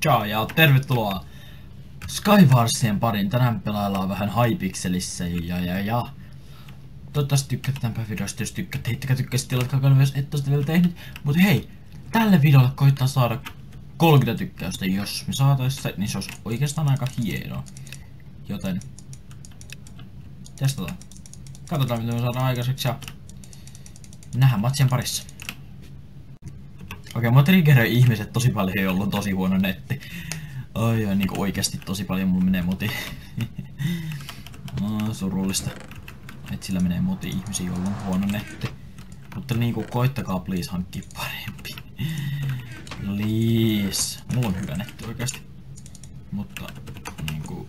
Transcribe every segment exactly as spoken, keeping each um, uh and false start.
Ciao ja tervetuloa Skywarsien pariin. Tänään pelaillaan vähän Hypixelissä ja ja ja. Toivottavasti tykkäät tämän videosta, jos tykkäät. Heittäkää tykkäsit, tilatkaa kanava, jos et oo sitä vielä tehnyt. Mut hei, tälle videolle koittaa saada kolmekymmentä tykkäystä. Jos me saatais se, niin se olisi oikeastaan aika hienoa. Joten testataan. Katsotaan mitä me saadaan aikaiseksi ja nähdään matsien parissa. Okei, mua triggeröi ihmiset tosi paljon, joilla on tosi huono netti. Ai ai, niinku oikeesti tosi paljon mulla menee moti. Oh, surullista. Et sillä menee moti ihmisiä, joilla on huono netti. Mutta niinku koittakaa please hankkia parempi. Please. Mulla on hyvä netti oikeesti. Mutta niinku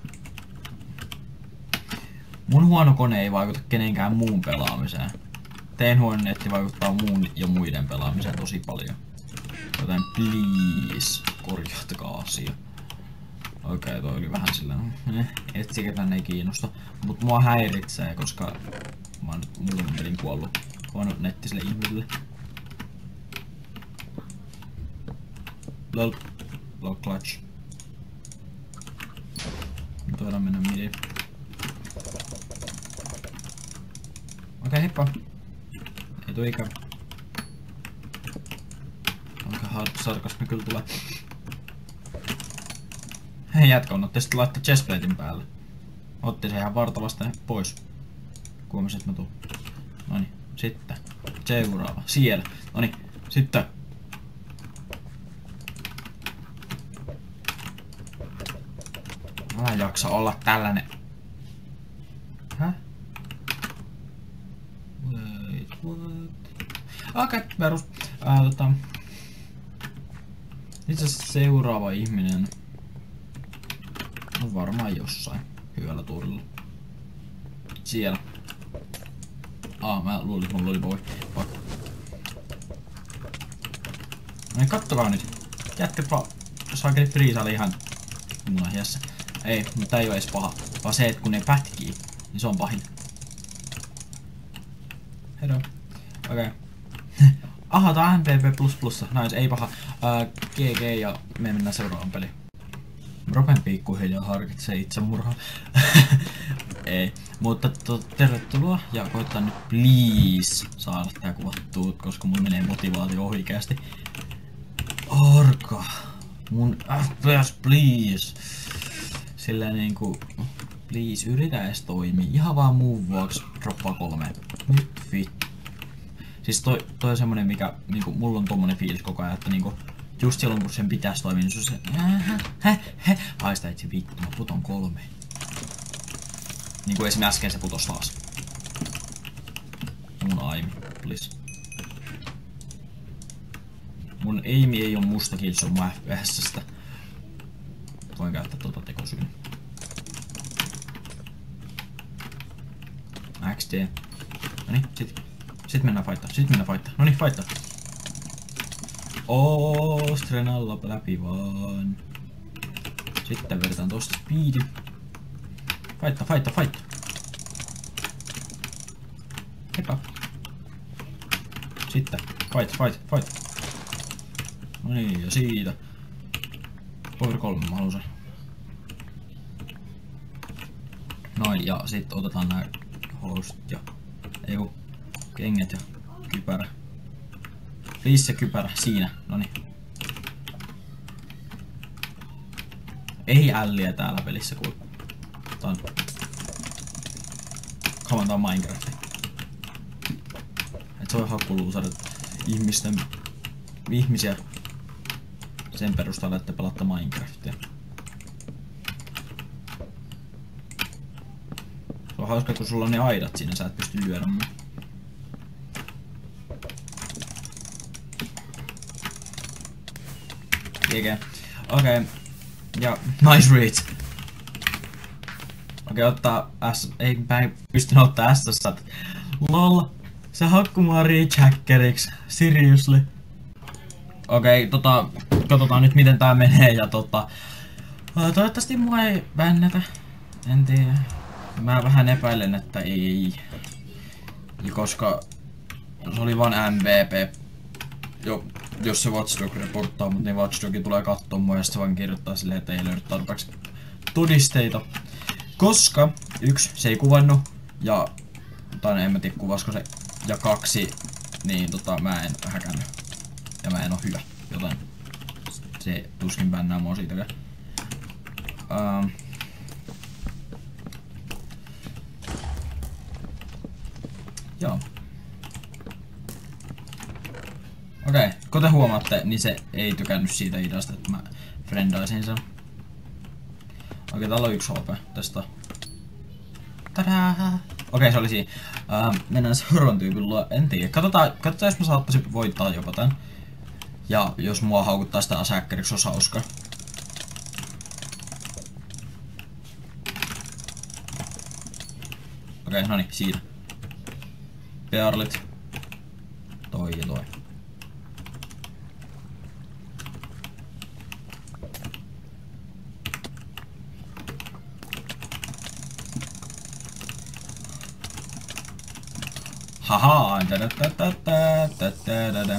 mun huono kone ei vaikuta kenenkään muun pelaamiseen. Tein huono netti vaikuttaa muun ja muiden pelaamiseen tosi paljon. Joten please, korjatkaa asia. Okei, toi oli vähän sillä, eh, etsikö tänne ei kiinnosta. Mut mua häiritsee, koska mä oon nyt muutaman pelin kuollut huono nettiselle ihmiselle. Lol, lol clutch. Nyt voidaan mennä midiin. Okei, heippa. Ei tuu ikävä. Aika hard sarkasmi kyllä tulee. Hei jätkä, on otti sitten laittaa chestplatein päälle. Otti se ihan vartavasta pois. Kuumasin, että mä tuun. Noniin, sitten. Seuraava. Siellä. Noniin, sitten. Mä en jaksa olla tällainen. Häh? Wait, what? Okei, okay, perus. Ää, tota... Itse asiassa seuraava ihminen on varmaan jossain hyvällä tuurilla. Siellä. Aa, mä luulin, että mulla oli voi. Pakko. No kattokaa nyt. Jätkät vaan saakeli friisaili ihan mulla hiessä. Ei, mutta ei oo edes paha. Vaan se, että kun ne pätkii, niin se on pahin. Hello. Okei. Okay. Aha, tää on M V P plus plus. Nice, ei paha. Uh, G G ja me mennään seuraavaan peliin. Ropen pikkuhiljaa harkitsee itsemurhaa. Ei, mutta to, tervetuloa ja koittaa nyt please saada tää kuvattua, koska mun menee motivaatio oikeasti. Orka. Mun F P S please. Sillä niinku, please yritä edes toimii. Ihan vaan muun vuoksi droppaa kolme. Nyt vittu. Siis toi, toi on semmonen mikä, niinku, mulla on tommonen fiilis koko ajan, että niinku, just silloin kun sen pitäis toimia, niin se on se, hä, hä, haista itse vittu, mä puton kolme. Niinku esimerkiksi äsken se putos taas. Mun aimi, please. Mun aimi ei oo musta kiinni, se on mun F P S:stä. Voin käyttää tuota tekosyyn. X D. Noniin, sit. Sit mennään fightaa, sit mennään fightaa. Noniin, fightaa. Oo, strenalla läpi vaan. Sitten vedetään tosta speedi. Fightta, fightta, fightta. Heippa. Sitten, fight, fight, fight. Noniin, ja siitä. Power kolme mä haluan sen. Noin, ja sit otetaan nää host ja... Eiku, kengät ja kypärä. Please se kypärä, siinä, noniin. Ei älliä täällä pelissä kuule. Tää on... Come on, tää on Minecraft. Et se on hakkuluusarit ihmisten... Ihmisiä sen perusteella, että pelatta Minecraftia. Se on hauska, kun sulla on ne aidat siinä, sä et pysty lyödä mua. Okei, okay. Ja nice reach. Okei, okay, ottaa S... Ei, mä en pystynyt ottaa S-ssä. Lol. Se hakkuu mua reach hackeriksi. Seriously. Okei, okay, tota... Katsotaan nyt miten tää menee ja tota... Toivottavasti mua ei bännätä. En tiedä. Mä vähän epäilen, että ei. Ja koska... Se oli vaan M V P. Jo, jos se Watch Dog reporttaa, mutta niin Watch Dog tulee kattoo mua ja sit se vaan kirjoittaa silleen, että ei löydy tarpeeksi todisteita. Koska yksi, se ei kuvannut, ja tai en mä tiedä kuvasko se, ja kaksi, niin tota mä en häkännyt. Ja mä en oo hyvä, joten se tuskin bännää mua siitäkään. Um, joo. Okei, okay, kun te huomaatte, niin se ei tykännyt siitä ideasta, että mä friendaisin sen. Okei, okay, täällä on yksi H P tästä. Tadaa! Okei, okay, se oli siinä. Uh, mennään seuraavan tyypin luo. En tiedä. Katsotaan, katsotaan, jos mä saattaisin voittaa jopa tän. Ja jos mua haukuttaa sitä asääkkäriksi, olisi hauska. Okei, okay, no niin, siinä. Pearlit. Toi ja toi. Haha, da da da da da da da da.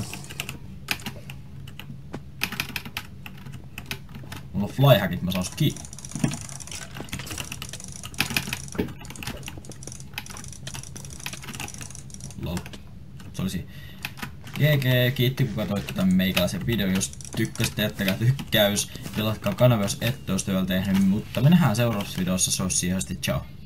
Mulla on flyhackit, mä saan sut kiinni. Lol. Se olisi G G, kiitti kun katsoitte tämän meikäläisen videon. Jos tykkäsitte, jättäkää tykkäys. Ja latkaa kanava, jos ette ole sitä vielä tehnyt. Mutta me nähdään seuraavassa videossa. Se olisi siihen asti. Ciao.